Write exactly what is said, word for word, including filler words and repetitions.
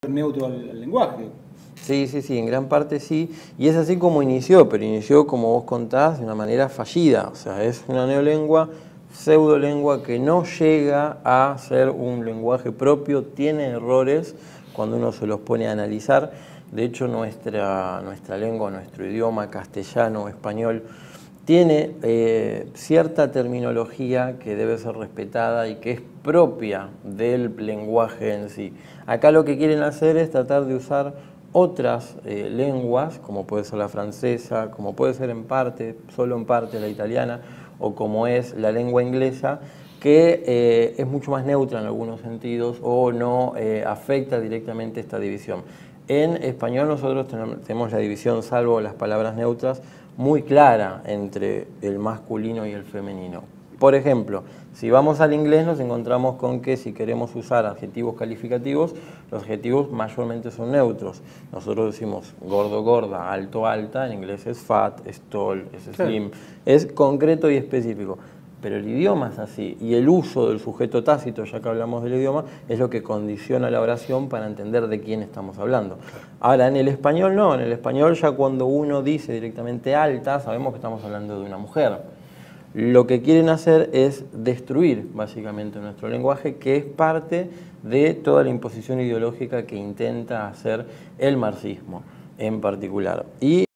neutro al, al lenguaje. Sí, sí, sí, en gran parte sí, y es así como inició, pero inició, como vos contás, de una manera fallida, o sea, es una neolengua, pseudolengua que no llega a ser un lenguaje propio, tiene errores cuando uno se los pone a analizar. De hecho, nuestra, nuestra lengua, nuestro idioma, castellano o español, tiene eh, cierta terminología que debe ser respetada y que es propia del lenguaje en sí. Acá lo que quieren hacer es tratar de usar otras eh, lenguas, como puede ser la francesa, como puede ser en parte, solo en parte la italiana, o como es la lengua inglesa, que eh, es mucho más neutra en algunos sentidos o no eh, afecta directamente esta división. En español nosotros tenemos la división, salvo las palabras neutras, muy clara entre el masculino y el femenino. Por ejemplo, si vamos al inglés nos encontramos con que si queremos usar adjetivos calificativos, los adjetivos mayormente son neutros. Nosotros decimos gordo, gorda, alto, alta, en inglés es fat, es tall, es slim, es concreto y específico. Pero el idioma es así, y el uso del sujeto tácito, ya que hablamos del idioma, es lo que condiciona la oración para entender de quién estamos hablando. Ahora, en el español no, en el español ya cuando uno dice directamente alta, sabemos que estamos hablando de una mujer. Lo que quieren hacer es destruir básicamente nuestro lenguaje, que es parte de toda la imposición ideológica que intenta hacer el marxismo en particular. Y